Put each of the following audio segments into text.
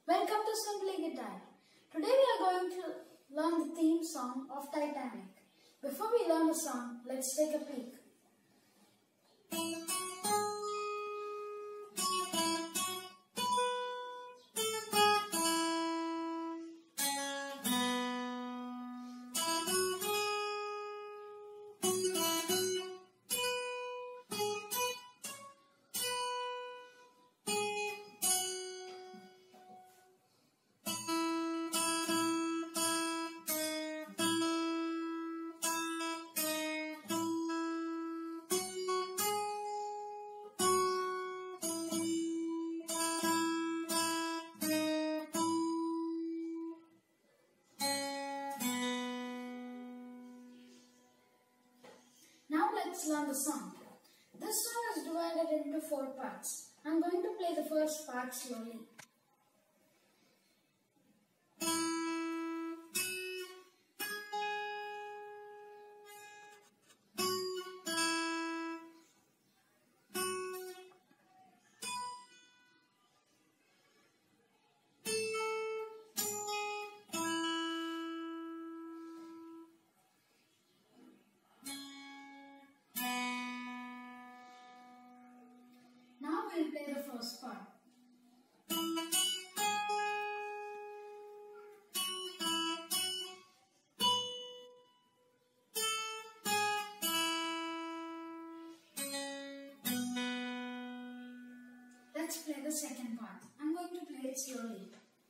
Welcome to Simply Guitar. Today we are going to learn the theme song of Titanic. Before we learn the song, let's take a peek. Now let's learn the song. This song is divided into 4 parts. I'm going to play the first part slowly. Now we'll play the first part. Let's play the second part. I'm going to play it slowly.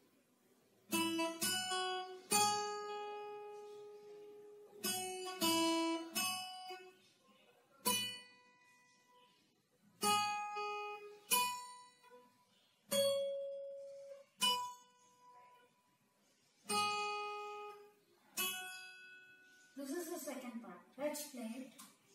This is the second part. Let's play it.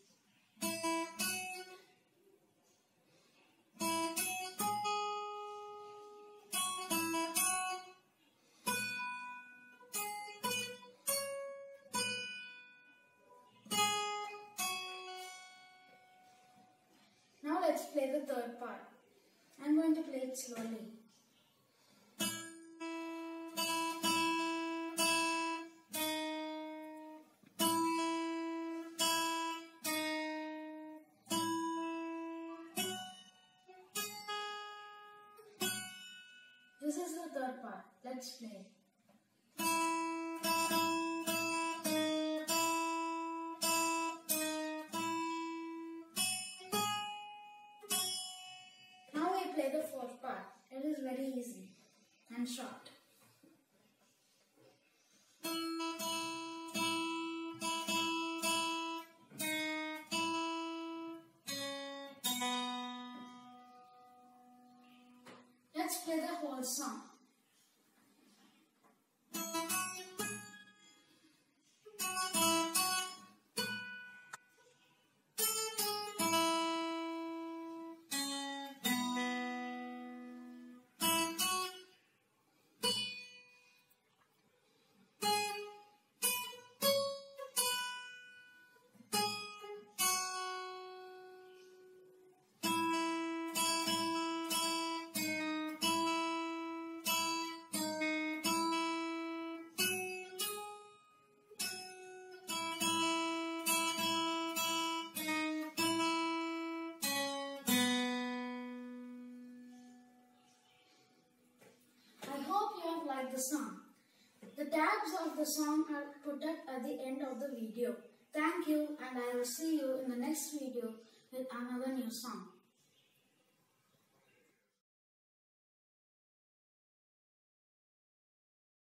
Now let's play the third part. I'm going to play it slowly. This is the third part. Let's play. Now we play the fourth part. It is very easy and short. Let's play the whole song. I hope you have liked the song. The tags of the song are put up at the end of the video. Thank you, and I will see you in the next video with another new song.